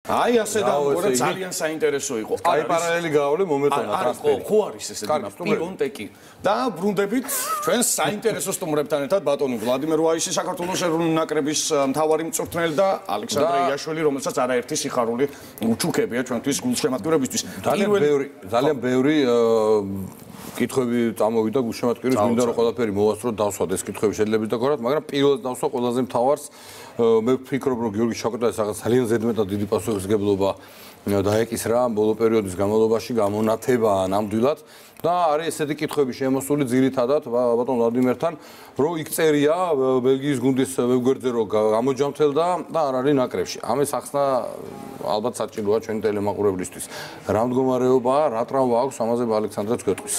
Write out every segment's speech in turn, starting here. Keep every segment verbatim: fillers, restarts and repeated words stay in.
აი ასე და ძალიან საინტერესო იყო. აი პარალელი გავავლე მომეწონა ტრანსფერი. ხო არის ესე პირონტეკი და ბრუნდებით ჩვენ საინტერესო სტუმრებთან ერთად ბატონი ვლადიმერ ვაისი საქართველოს ეროვნული ნაკრების მთავარი მწვრთნელი და ალექსანდრე იაშვილი რომელსაც არაერთი სიხარული უჩუქებია ჩვენთვის გულშემატკივრებისთვის. ძალიან ბევრი ძალიან ბევრი კითხვები წამოვიდა გულშემატკივრის მინდა რომ ყველაფერი მოვასწრო დავსვათ ეს კითხვები შეიძლება დაგორათ მაგრამ პირველად დავსვა ყველაზე მთავარს მე ვფიქრობ რომ გიორგი ჩაკვეტაძე რაღაც ძალიან ზედმეტად დიდი პასუხისმგებლობა დაეკისრა ბოლო პერიოდის განმავლობაში გამონათება ნამდვილად და არის ესეთი კითხვები შემოსული ძირითადად ბატონ ვლადიმერთან რომ იქ წერია ბელგიის გუნდის ვებგვერდზე რომ გამოჯამთელდა და არ არის ნაკრებში ამის ახსნა ალბათ საჭიროა ჩვენი ტელემაყურებლისთვის რა მდგომარეობაა რა ტრავმა აქვს ამაზე ალექსანდრეც გვეტყვის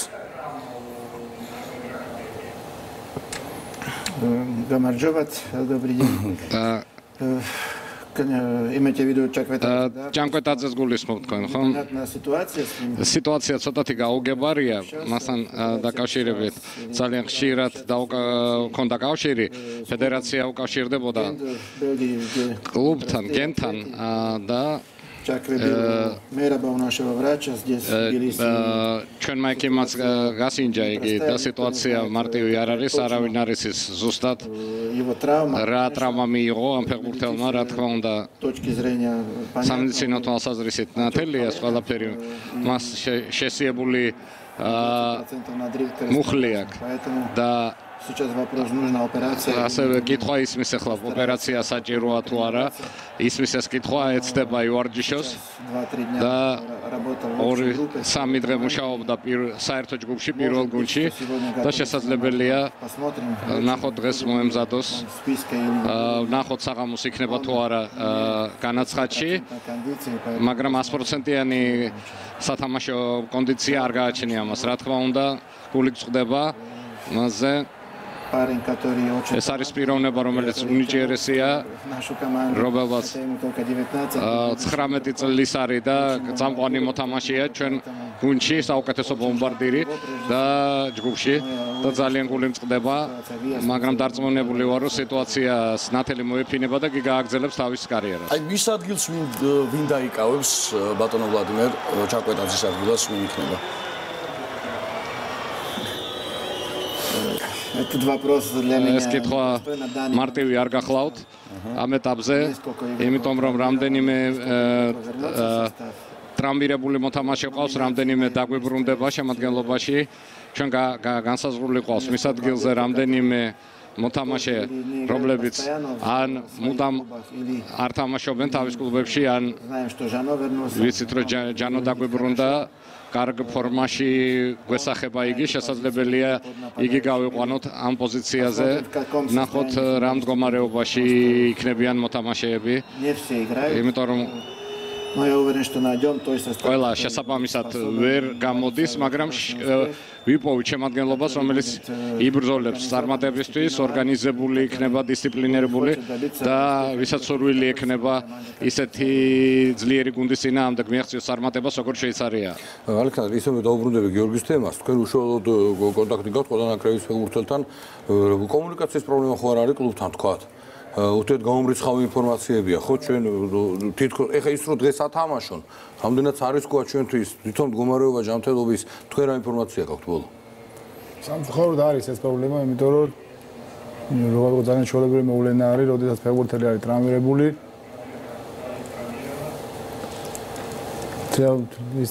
გამარჯობათ добрый день имейте в виду Чакветაძე Чакветაძეს გულისხმობ თქვენ ხო? სიტუაცია ცოტათი გაუგებარია მასთან დაკავშირებით ძალიან ხშირად ქონდა კავშირი ფედერაცია უკავშირდებოდა კლუბთან გენთან და Мераба у нашего врача здесь в Тбилиси. ჩვენმა ეკიმაც გასინჯა იგი და სიტუაცია მარტივი არ არის, არავინ არ იცის ზუსტად. რა ტრავმა მიიღო ამ ფეხბურთელმა, რა თქმა უნდა. სამედიცინო თვალსაზრისით ნათელია ეს ყველაფერი. მას შესიებული მუხლი აქვს და Сейчас вопрос нужна операция. ასევე კითხვა ისმის ახლა ოპერაცია საჭიროა თუ არა. ისმის ეს კითხვა ეცდება ივარჯიშოს და ორი სამი დღე მუშაობდა საერთო ჯგუფში პირველ გუნდში და შესაძლებელია ნახოთ დღეს მოემზადოს ნახოთ საღამოს იქნება თუ არა განაცხადში მაგრამ one hundred percent სათამაშო კონდიცია არ გააჩნია მას რა თქმა უნდა გული გწყდება მასზე ეს არის პიროვნება რომელიც უნიჭიერესია რომელსაც ცხრამეტი წლის არის და წამყვანი მოთამაშეა ჩვენ გუნდში საუკეთესო ბომბარდირი და ჯგუფში და ძალიან გული მწყდება მაგრამ დარწმუნებული ვარ რომ სიტუაციას ნათელი მოეფინება და კი გააგრძელებს თავის კარიერას აი მის ადგილს ვინ დაიკავებს ბატონო ვლადიმერ ჩაკვეტაძის ადგილას ვინ იქნება Этот вопрос для меня. ეს კითხვა მარტივი არ გახლავთ ამ ეტაპზე, იმიტომ რომ რამდენიმე ტრამვირებული მოთამაშე ყავს, რამდენიმე დაგვიბრუნდება შემადგენლობაში, ჩვენ განსაზღვრული ყავს მის ადგილზე რამდენიმე მოთამაშე, რომლებიც ან მუდამ არ თამაშობენ თავის კლუბებში, ან ვიცით რომ ჯანო დაგვიბრუნდა კარგ ფორმაში გვესახება იგი შესაძლებელია იგი გავიყვანოთ ამ პოზიციაზე ნახოთ რა მდგომარეობაში იქნებიან მოთამაშეები იმიტომ რომ ყველა შესაბამისად ვერ გამოდის მაგრამ ვიპოვით შემადგენლობას რომელიც იბრძოლებს წარმატებისთვის ორგანიზებული იქნება დისციპლინირებული და ვისაც სურვილი ექნება ისეთი ძლიერი გუნდის წინააღმდეგ მიაღწიოს წარმატებას როგორც შეიცარია ალექსანდრე ისევ დაუბრუნდები გიორგის თემას თქვენ უშუალოდ კონტაქტი გაქვთ ყველა ნაკრების ფეხბურთელთან კომუნიკაციის პრობლემა ხო არ არის კლუბთან თქვათ უთეთ გამომრიცხავი ინფორმაციებია ხო ჩვენ თითქოს ეხა ის რო დღეს ათამაშონ რამდენად არისკოა ჩვენთვის თვითონ მდგომარეობა ჯანმრთელობის თქვენ რა ინფორმაცია გაქვთ ბოლო სამწუხაროდ არის ეს პრობლემა იმიტომ რომ როგორ ძალიან ჩვეულებრივი მოვლენა არის როდესაც ფეხბურთელი არის ტრამვირებული ის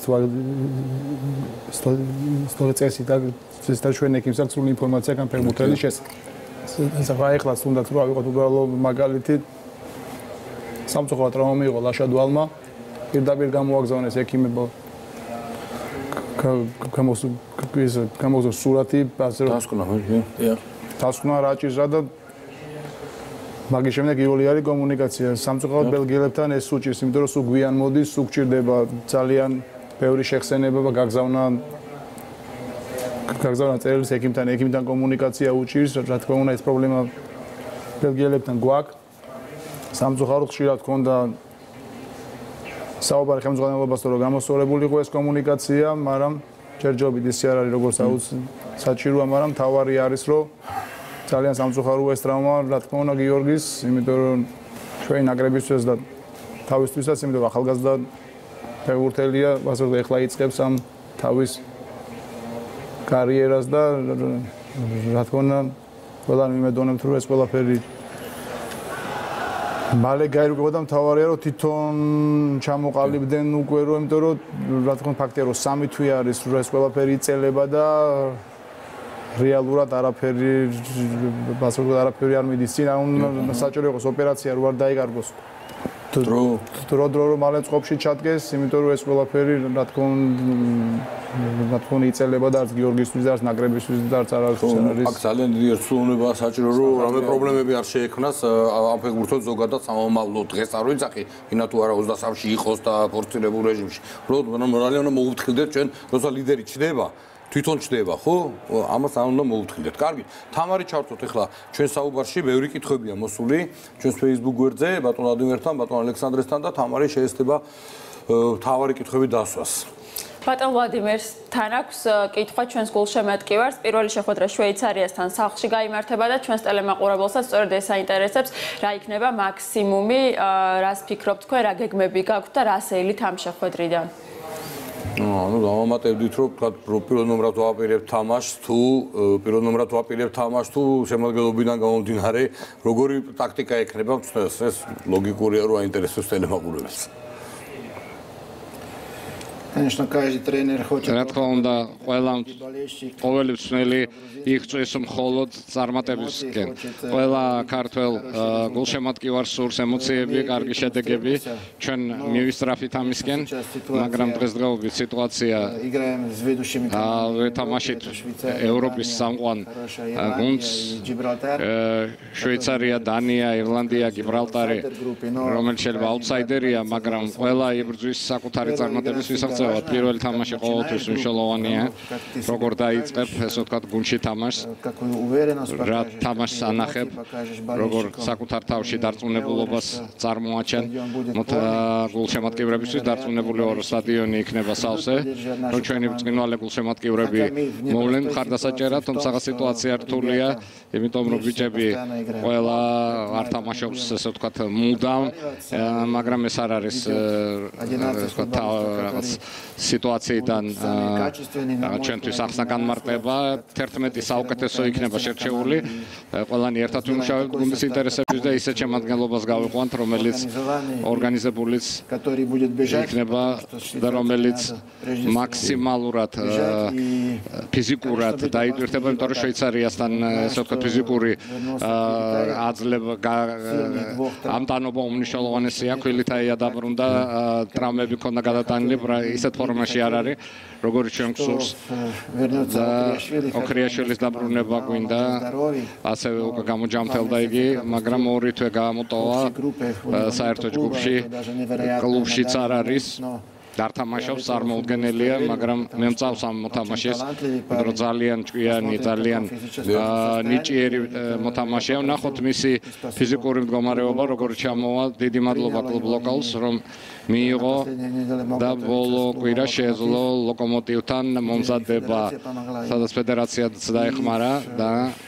თვალ წესი და ეს და ჩვენ ეკიმს აქვს სრული ინფორმაცია გან ფეხბურთელის შესახებ ახლა ახლა თუნდაც რა ვიყოთ უბრალოდ მაგალითი სამწუხაროდ ტრაუმა მიიღო ლაშადვალმა პირდაპირ გამოაგზავნეს ექიმებო გამოსულ სურათი ასე რომ დასკვნა ხო დასკვნა რაჭირა და მაგის შემდეგ იული არის კომუნიკაცია სამწუხაროდ ბელგიელებთან ეს უჭირს იმიტომ რომ სულ გვიან მოდის სულ გჭირდება ძალიან ბევრი შეხსენება გაგზავნა გაგზავნა წერილს ექიმთან ექიმთან კომუნიკაცია უჭირს რა თქმა უნდა ეს პრობლემა ბელგიელებთან გვაქვს სამწუხაროდ ხშირად ქონდა საუბარი ხელმძღვანელობასთან რომ გამოსწორებული იყო ეს კომუნიკაცია მაგრამ ჯერჯერობით ისე არ არის როგორც საჭიროა მაგრამ თავარი არის რომ ძალიან სამწუხაროა ეს ტრავმა რა თქმა უნდა გიორგის იმიტომ რომ ჩვენი ნაკრებისთვის და თავისთვისაც, იმიტომ რომ ახალგაზრდა ფეხბურთელია, ასე რომ ეხლა იწყებს ამ თავის კარიერას და რა თქმა უნდა, ყველანი იმედოვნებთ, რომ ეს ყველაფერი მალე გაირკვევა და მთავარია რომ თვითონ ჩამოყალიბდნენ უკვე რომ იმიტომ რომ რა თქმა უნდა ფაქტია რომ სამი თვე არის რომ ეს ყველაფერი იწელება და რეალურად არაფერი ბასურგო არაფერი არ მიდის წინ ან საჭირო იყოს ოპერაცია რო არ დაიკარგოს დრო დრო დრო რომ მალე წყობში ჩადგეს იმიტომ რომ ეს ყველაფერი რა თქმა უნდა რა თქმა უნდა იწელება და არც გიორგისთვის და არც ნაკრებისთვის და არც არასდროს არის აქ ძალიან დიდი ერთსულოვანებაა საჭირო რომ რამე პრობლემები არ შეექმნას ამ ფეხბურთელს ზოგადად სამომავლო დღეს არ ვიცახი ინა თუ არა ოცდასამში იყოს და ფორცირებულ რეჟიმში რომ რეალურად მოუთხილდეთ ჩვენ როცა ლიდერი ჩდება თვითონ ჩდება ხო ამას არ უნდა მოუთხილდეთ კარგი თამარი ჩავწოთ ახლა ჩვენ საუბარში ბევრი კითხვებია მოსული ჩვენს Facebook გვერდზე ბატონ ვლადიმერთან ბატონ ალექსანდრესთან და თამარი შეესწება თავარი კითხვები დასვას ბატონ ვლადიმერს თან აქვს კითხვა ჩვენს გულშემატკივარს პირველი შეხვედრა შვეიცარიასთან სახლში გაიმართება და ჩვენს ტელემაყურებელსაც სწორედ ეს აინტერესებს რა იქნება მაქსიმუმი რას ფიქრობთ თქვენ რა გეგმები გაქვთ და რა სეილით ამ შეხვედრიდან ну დავამატებდით რომ თქვა პირველ ნომრად ვაპირებთ თამაშს თუ პირველ ნომრად ვაპირებთ თამაშს თუ შემოგვიდობიდან გამომდინარე როგორი ტაქტიკა ექნება ეს ლოგიკურია რომ აინტერესებს ტელემაყურებელს Конечно, каждый тренер хочет. რა თქმა უნდა, ყველა ყოველი მსმენელი იღწვის მხოლოდ წარმატებისკენ. ყველა ქართველ გულშემატკივარს სურს ემოციები, კარგი შედეგები. ჩვენ მივისწრაფით ამისკენ, მაგრამ დღესდღეობით სიტუაცია ვეთამაშით ევროპის სამყარო გუნდს შვეიცარია, დანია, ირლანდია, გიბრალტარი, რომელიც შეიძლება აუტსაიდერია, მაგრამ ყველა იბრძვის საკუთარი წარმატების ვისაღწევად. პირველი თამაში ყოველთვის მნიშვნელოვანია. როგორ დაიწყებ, ესე ვთქვათ, გუნდში თამაშს. რა თამაშს ანახებ, როგორ საკუთარ თავში დარწმუნებულობას წარმოაჩენ. მოთა გულშემატკივრებისთვის დარწმუნებული ვარ, რომ სტადიონი იქნება სავსე, რომ ჩვენი ბრწყინვალე გულშემატკივრები მოვლენ მხარდასაჭერად, თუმცა სიტუაცია რთულია, იმიტომ რომ ბიჭები ყველა არ თამაშობს, ესე ვთქვათ, მუდამ, მაგრამ ეს არ არის ესე ვთქვათ, რაღაც სიტუაციიდან ჩვენთვის ახსნა განმარტება თერთმეტი საუკეთესო იქნება შერჩეული ყველანი ერთად ვიმუშავებთ გუნდის ინტერესებში და ისეთ შემადგენლობას გავიყვანთ რომელიც ორგანიზებულიც იქნება და რომელიც მაქსიმალურად ფიზიკურად დაიტვირთება იმიტომ რომ შვეიცარიასთან ესე ვთქვათ ფიზიკური აძლევა ამტანობა უმნიშვნელოვანესია ქვილითაია დაბრუნდა ტრამები ქონდა გადატანილი ისეთ ფორმაში არ არის, როგორც ჩვენ გსურს. და ოქრიაშვილის დაბრუნება გვინდა, ასევე უკვე გამოჯამთელდა იგი, მაგრამ ორი თვე გამოტოვა საერთო ჯგუფში, კლუბშიც არ არის. დართამაშობს წარმოუდგენელია, მაგრამ მე მწავს ამ მოთამაშეს, რომ ძალიან ჭკვიანი, ძალიან ნიჭიერი მოთამაშეა. ნახოთ მისი ფიზიკური მდგომარეობა, როგორ ჩამოვა. დიდი მადლობა კლუბ ლოკალს, რომ მიიღო და ბოლო კვირა შეეძლო ლოკომოტივთან მომზადება, სადაც ფედერაციაც დაეხმარა და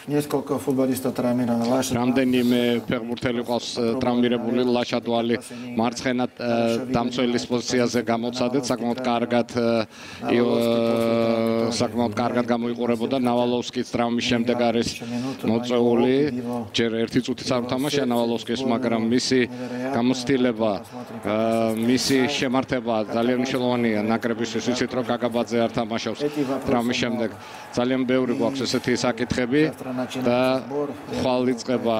რამდენიმე ფეხბურთელი ყავს ტრავმირებული, ლაშადვალი მარცხენა დამცველის პოზიციაზე გამოცადეთ, საკმაოდ კარგად საკმაოდ კარგად გამოიყურებოდა. ნავალოვსკის ტრავმის შემდეგ არის მოწეული, ჯერ ერთი წუთიც არ უთამაშია ნავალოვსკის, მაგრამ მისი გამოცდილება მისი შემართება ძალიან მნიშვნელოვანია ნაკრებისთვის. ვიცით რომ გაგაბაძე არ თამაშობს ტრავმის შემდეგ. ძალიან ბევრი გვაქვს ესეთი საკითხები და ხვალ იწყება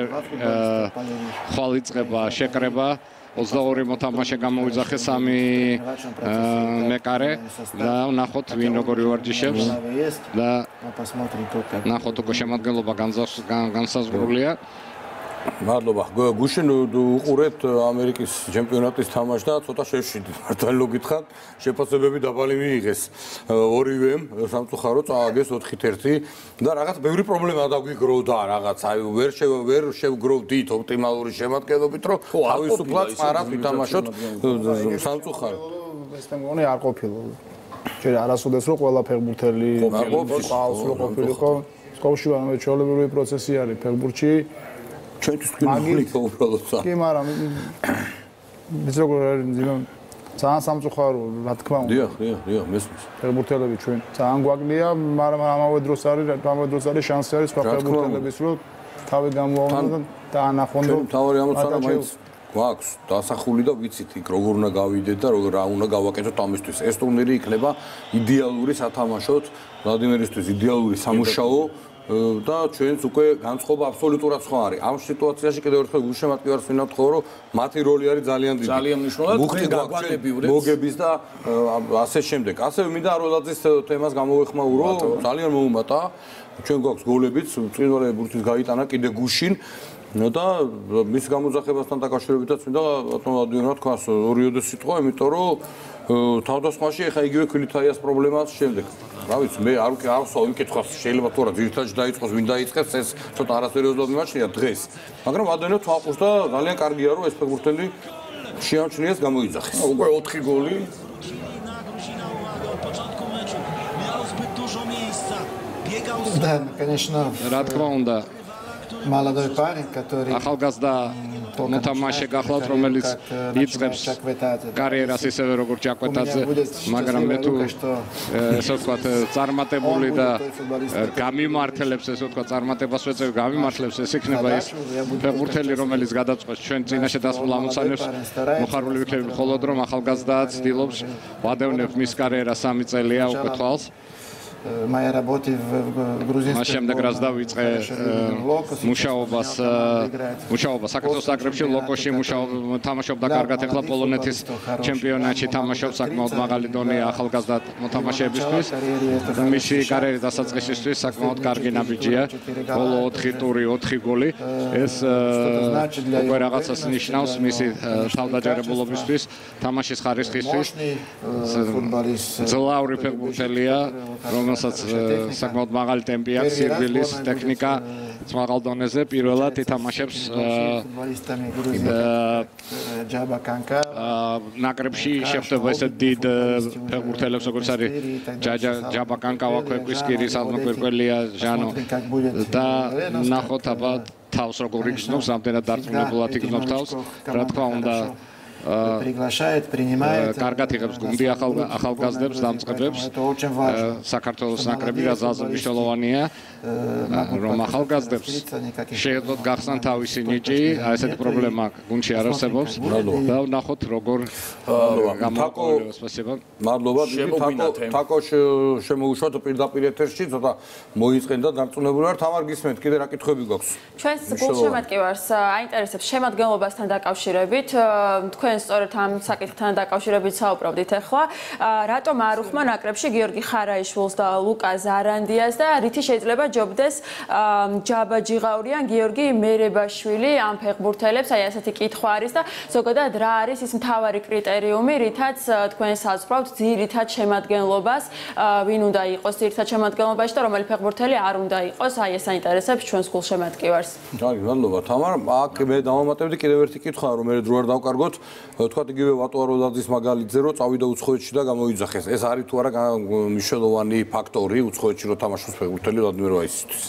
ხვალ იწყება შეკრება. ოცდაორი მოთამაშე გამოიძახეს სამი მეკარე და ნახოთ ვინ როგორ ვარჯიშებს და ნახოთ უკვე შემადგენლობა განსაზღვრულია. მადლობა. გუშინ უყურეთ ამერიკის ჩემპიონატის თამაშს და ცოტა შევშვიდით. მართალი გითხრათ, შეფასებები დაბალი მიიღეს. ორივემ სამწუხარო წააგეს ოთხით ერთი და რაღაც ბევრი პრობლემა დაგვიგროვდა რაღაც. აი ვერ ვერ შევგროვდით ოპტიმალური შემადგენლობით, რომ თავისუფლად წარად ვითამაშოთ სამწუხარო. ეს თემონი არ ყოფილა. ჯერ არასოდეს რომ ყველა ფეხბურთელი ყავს რომ ყოფილიყო. სკოლაში ვარ მე ჩვეულებრივი პროცესი არის ფეხბურთში. ჩვენთვის თქვენ მოხლიქო უბრალოდ. კი, მაგრამ ის როგორ არის ძალიან სამწუხარო რა თქმა უნდა. დიახ, დიახ, დიახ, მესმის. ფეხბურთელები ჩვენ ძალიან გვაგლია, მაგრამ ამავე დროს არის, ამავე დროს არის შანსი არის სხვა ფეხბურთელების რომ თავი გამოავნონ და დაანახონ რომ თავი ამოცანა მაინც გვაქვს დასახული და ვიცით იქ როგორ უნდა გავიდეთ და როგორ რა უნდა გავაკეთოთ ამისთვის. ეს ტურნირი იქნება იდეალური სათამაშოდ, ვლადიმერისთვის იდეალური სამუშაო და ჩვენც უკვე განწყობა აბსოლუტურად სხვა არის. ამ სიტუაციაში კიდევ ერთხელ გულშემატკივარს ვინავთხოვო, რომ მათი როლი არის ძალიან დიდი. ძალიან მნიშვნელოვანი. მუხტი გაგვანებიურეთ. მოგების და ასე შემდეგ. ასევე მინდა აროლაძის თემას გამოვეხმაურო, ძალიან მოუმატა. ჩვენ გვაქვს გოლებიც, წინვალე ბურთის გაიტანა კიდე გუშინ. და მის გამოძახებასთან დაკავშირებითაც მინდა ბატონ ვადიმი რა თქვას ორიოდე სიტყვა, იმიტომ რომ თავდასხმაში ეხა იგივე ქვილითაიას პრობლემას შემდეგ. რა ვიცი, მე არ არ ვსვავ იმ კითხვას, შეიძლება თუ რა ძირითადად დაიწყოს, ვინ დაიწყებს, ეს ცოტა არასერიოზულად მიმაჩნია დღეს. მაგრამ ადენო თვალყურს და ძალიან კარგია რომ ეს ფეხბურთელი შეამჩნიეს გამოიძახეს. უკვე ოთხი გოლი. Да, конечно. რა თქმა უნდა, молодой парень, который ახალგაზრდა მოთამაშე გახლავთ, რომელიც იწყებს კარიერას ისევე როგორც ჭაკვეტაძე, მაგრამ მე თუ ესე ვთქვათ, წარმატებული და გამიმართლებს, ესე ვთქვათ, წარმატებას ვეწევ, გამიმართლებს, ეს იქნება ის ფეხბურთელი, რომელიც გადაწყვეტს ჩვენ წინაშე დასმულ ამოცანებს. მოხარული ვიქნები მხოლოდ რომ ახალგაზრდაა, ცდილობს ვადევნებ მის კარიერას სამი წელია უკვე თვალს. моя работа в грузинском შემდეგ რაც დავიწყე მუშაობას მუშაობა საქართველოს აკრებში ლოკოში მუშაობა თამაშობდა კარგად ახლა პოლონეთის ჩემპიონატში თამაშობს საკმაოდ მაღალი დონე ახალგაზრდა მოთამაშეებისთვის მისი კარიერის დასაწყისისთვის საკმაოდ კარგი ნაბიჯია ბოლო ოთხი ტური ოთხი გოლი ეს უკვე რაღაცას ნიშნავს მისი თავდაჯერებულობისთვის თამაშის ხარისხისთვის ძლავრი ფეხბურთელია რომელსაც საკმაოდ მაღალი ტემპი აქვს, სირბილის ტექნიკა მაღალ დონეზე პირველად ითამაშებს ნაკრებში შეხვდება ესე დიდ ფეხბურთელებს როგორც არის ჯაბა კანკავა ქვეკვისკირი, სალმო კვირკველია, ჟანო და ნახოთ აბა თავს როგორ იგრძნობს, რამდენად დარწმუნებულად იგრძნობს თავს, რა თქმა უნდა приглашает, принимает. კარგად იღებს გუნდი ახალგაზრდებს, დამწყებებს. საქართველოს ნაკრები რაზალზე მნიშვნელოვანია, რომ ახალგაზრდებს შეეძლოთ გახსნან თავისი ნიჭი, აი ესეთი პრობლემა გუნდში არ არსებობს. და ვნახოთ როგორ გამოყოლება. სპასიბო. მადლობა, თაკო, თაკო შემოუშვათ პირდაპირ ეთერში, ცოტა მოიწყენ და დარწმუნებული ვარ, თამარ გისმენთ, კიდე რა კითხვები გვაქვს? ჩვენს გულშემატკივარს აინტერესებს შემადგენლობასთან დაკავშირებით, თქვენ სწორედ ამ საკითხთან დაკავშირებით საუბრობდით ახლა. რატომ არ უხმა ნაკრებში გიორგი ხარაიშვილს და ლუკა ზარანდიას და რითი შეიძლება ჯობდეს ჯაბა ჯიღაური ან გიორგი მერებაშვილი ამ ფეხბურთელებს? აი ასეთი კითხვა არის და ზოგადად რა არის ის მთავარი კრიტერიუმი, რითაც თქვენ საზღვრავთ ძირითად შემადგენლობას, ვინ უნდა იყოს ძირითად შემადგენლობაში და რომელი ფეხბურთელი არ უნდა იყოს? აი ეს აინტერესებს ჩვენს გულშემატკივარს. კარგი, მადლობა თამარ. აქ მე დავამატებდი კიდევ ერთი კითხვა, რომ მე დრო არ დავკარგოთ. თქვათ იგივე ვატო აროლაძის მაგალითზე რომ წავიდა უცხოეთში და გამოიძახეს. ეს არის თუ არა მნიშვნელოვანი ფაქტორი უცხოეთში რომ თამაშობს ფეხბურთელი ვლადიმერ ვაისისთვის?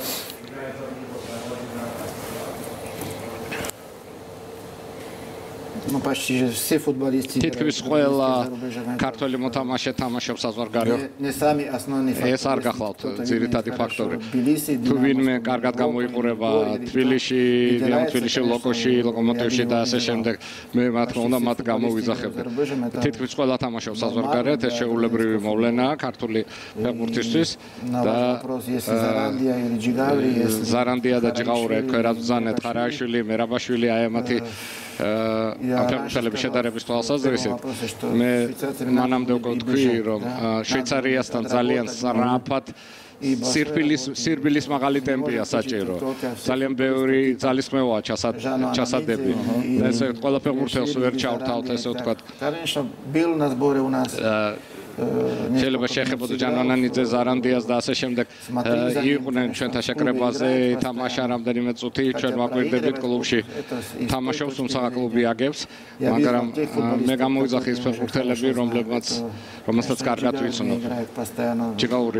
Ну почти все футболисты თითქმის ყველა ქართველი მოთამაშე თამაშობს საზღვარგარეთ. не сами основные факторы. ეს არ გახლავთ ძირითადი ფაქტორი. თუ ვინმე კარგად გამოიყურება თბილისში, თბილისში, ლოკოში, ლოკომოტივში და ასე შემდეგ, მე რა თქმა უნდა მათ გამოვიძახებდი. თითქმის ყველა თამაშობს საზღვარგარეთ, ეს შეუულებრივი მოვლენაა ქართული ფეხბურთისთვის და ზარანდია და ჯიღაური ქერაძანეთ, ხარაიშვილი, მერაბაშვილი აი ამათი ამ ფეხბურთელების შედარების თვალსაზრისით მე მანამდე უკვე ვთქვი რომ შვეიცარიასთან ძალიან სწრაფად სირბილის სირბილის მაღალი ტემპია საჭირო ძალიან ბევრი ძალისხმევაა ჩასადები და ეს ყველა ფეხბურთელს ვერ ჩავთავთ ესე ვთქვათ конечно был на сборе у нас შეიძლება შეეხებოდა ჯანვანანიძე, ზარანდიას და ასე შემდეგ იყვნენ ჩვენთან შეკრებაზე, თამაშა რამდენიმე წუთი, ჩვენ ვაკვირდებით კლუბში თამაშობს, თუმცა კლუბი აგებს, მაგრამ მე გამოვიძახი ის ფეხბურთელები, რომლებმაც რომელსაც კარგად ვიცნობ. ჩიკაური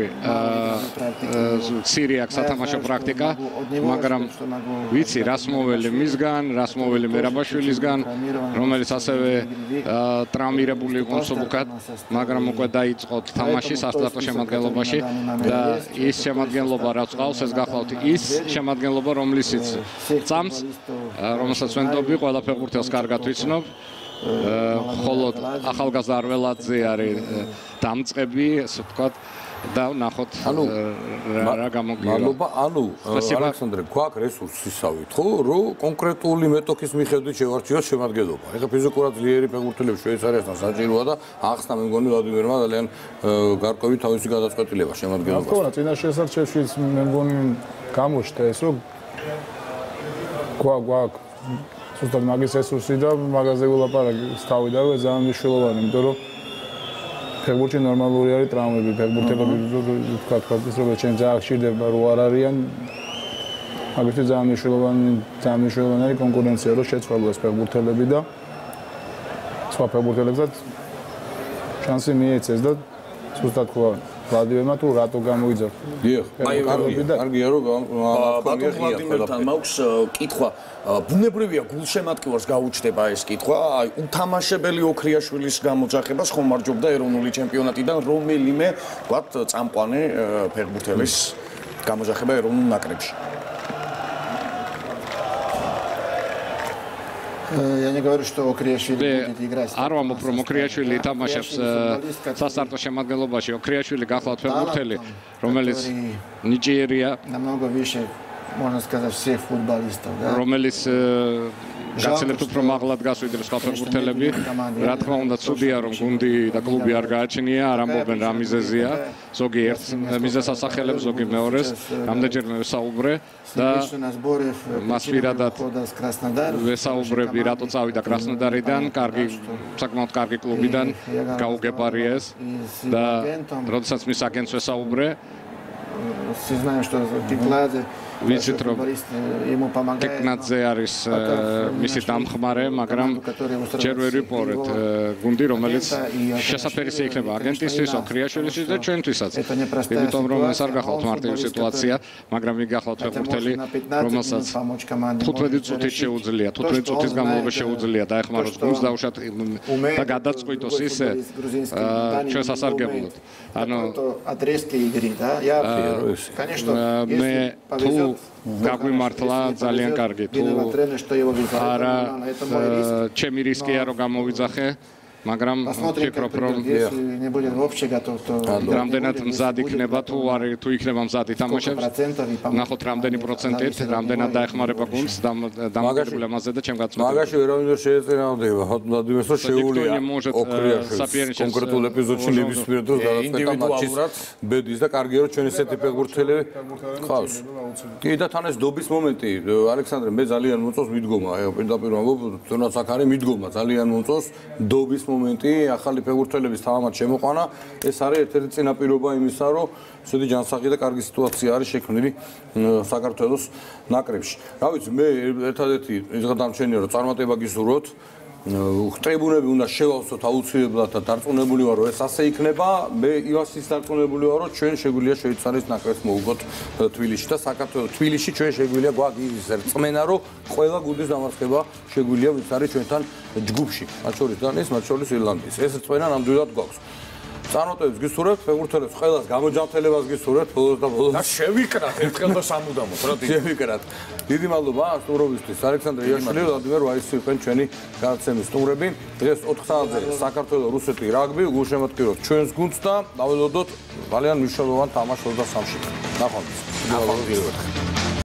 სირია სათამაშო პრაქტიკა, მაგრამ ვიცი რას მოველი მისგან, რას მოველი მერაბაშვილისგან, რომელიც ასევე ტრამირებული იყო მსუბუქად, მაგრამ უკვე დაიწყო თამაში სასტარტო შემადგენლობაში და ის შემადგენლობა რაც ყავს, ეს გახლავთ ის შემადგენლობა, რომლისიც წამს, რომელსაც ვენდობი, ყველა ფეხბურთელს კარგად ვიცნობ. ხოლო ახალგაზრდა არველაძე არის დამწყები, ასე ვთქვათ, და ნახოთ რა გამოგია. მადლობა. ანუ ალექსანდრე, გვაქვს რესურსისავით, ხო, რომ კონკრეტული მეტოქის მიხედვით შევარჩიოთ შემადგენლობა. ეხლა ფიზიკურად ძლიერი ფეხბურთელები შვეიცარიასთან საჭიროა და ახსნა მე მგონი ვლადიმერმა ძალიან გარკვევი თავისი გადაწყვეტილება შემადგენლობაში. ხო, წინაშე შესაძლოა მე მგონი გამოჩნდა ეს, რომ გვაქვს ზუსტად მაგის რესურსი და მაგაზე ვილაპარაკი თავიდან რომ ძალიან მნიშვნელოვანია, იმიტომ რომ ფეხბურთში ნორმალური არის ტრაუმები, ფეხბურთელები ვთქვათ, ვთქვათ, რომ ჩვენ ძალიან ხშირდება რო არ არიან. მაგისთვის ძალიან მნიშვნელოვანი, ძალიან მნიშვნელოვანი არის კონკურენცია, რომ შეცვალოს ფეხბურთელები და სხვა ფეხბურთელებსაც შანსი მიეცეს და ზუსტად ხო ვლადიმერმა თუ რატო გამოიძახა. დიახ, კარგია რომ ბატონ ვლადიმერთან მაქვს კითხვა. ბუნებრივია გულშემატკივარს გაუჩნდება ეს კითხვა. აი უთამაშებელი ოქრიაშვილის გამოძახებას ხომ მარჯობდა ეროვნული ჩემპიონატიდან რომელიმე, ვთქვათ, წამყვანი ფეხბურთელის გამოძახება ეროვნულ ნაკრებში. Я не говорю, что Окриашвили будет играть. არ ვამბობ, რომ ოქრიაშვილი ითამაშებს სასტარტო შემადგენლობაში. ოქრიაშვილი გახლავთ ფეხბურთელი, რომელიც ნიჭიერია, намного выше, можно сказать, всех футболистов, да. რომელიც გაცილებით უფრო მაღლად გასვიდრე სხვა ფეხბურთელები. რა თქმა უნდა, ცუდია რომ გუნდი და კლუბი არ გააჩნია, არ ამბობენ რა მიზეზია. ზოგი ერთ მიზეზს ასახელებს, ზოგი მეორეს. რამდენჯერმე ვესაუბრე და მას პირადად ვესაუბრები, რატო წავიდა კრასნოდარიდან, კარგი, საკმაოდ კარგი კლუბიდან, გაუგებარია ეს და როდესაც მის აგენტს ვესაუბრე, все знаем, что Кикладзе ვიცით რომ კიკნაძე არის მისი დამხმარე, მაგრამ ჯერ ვერ ვიპოვეთ გუნდი, რომელიც შესაძლებელი იქნება აგენტისთვის, ოქრიაშვილისთვის და ჩვენთვისაც. იმიტომ რომ ეს არ გახლავთ მარტივი სიტუაცია, მაგრამ იქ გახლავთ ფეხბურთელი, რომელსაც თხუთმეტი წუთით შეუძლია, თხუთმეტი წუთის განმავლობაში შეუძლია დაეხმაროს გუნდს დაუშვათ და გადაწყვიტოს ისე ჩვენ სასარგებლოდ. ანუ отрезки игры, да? Я, конечно, მე თუ გაგვიმართლა ძალიან კარგი, თუ არა ჩემი რისკია რომ გამოვიძახე, მაგრამ ვფიქრობ რომ რამდენად მზად იქნება, თუ არის თუ იქნება მზად ითამაშებს, ნახოთ რამდენი პროცენტით, რამდენად დაეხმარება გუნდს დამაგერებული ამაზე და ჩემ გაწმენდით. მაგაში ვერავინ ვერ შეეწინააღმდება, ვლადიმერს რომ შეუულია ოქრიაშვილს კონკრეტულ ეპიზოდში ნებისმიერ დროს გადაწყვეტა მატჩის ბედის და კარგია რომ ჩვენ ესეთი ფეხბურთელები ყავს. კი და თან ეს დობის მომენტი, ალექსანდრე, მე ძალიან მოწონს მიდგომა, აი პირდაპირ ვამბობ, თუნდაც აქ არის მიდგომა, ძალიან მოწონს დობის მომენტი, ახალი ფეხბურთელების თავად შემოყვანა, ეს არის ერთ-ერთი წინაპირობა იმისა, რომ ისეთი ჯანსაღი და კარგი სიტუაცია არის შექმნილი საქართველოს ნაკრებში. რა ვიცი, მე ერთადერთი ის გადამჩენია, რომ წარმატება გისურვოთ. ტრიბუნები უნდა შევავსოთ აუცილებლად და დარწმუნებული ვარ, რომ ეს ასე იქნება. მე იმასაც დარწმუნებული ვარ, რომ ჩვენ შეგვიძლია შვეიცარიის ნაკრებს მოვუგოთ თბილისში და საქართველოს თბილისში ჩვენ შეგვიძლია გვაქვს რწმენა, რომ ყველა გუნდის დამარცხება შეგვიძლია ვინც არის ჩვენთან ჯგუფში. მათ შორის დანიის, მათ შორის ირლანდიის. ეს რწმენა ნამდვილად გვაქვს. წარმატებებს გისურვებთ, ფეხბურთელებს ყველას გამოჯანმრთელებას გისურვებთ, ბოლოს და ბოლოს. და შევიკრათ ერთხელ და სამუდამოდ, რა დიდი შევიკრათ. დიდი მადლობა სტუმრობისთვის. ალექსანდრე იაშვილი, ვლადიმერ ვაისი იყვნენ ჩვენი გადაცემის სტუმრები. დღეს ოთხ საათზე საქართველოს რუსეთი რაგბი, გულშემატკივრობთ ჩვენს გუნდს და დაველოდოთ ძალიან მნიშვნელოვან თამაშს ოცდასამში. ნახვამდის. ნახვამდის.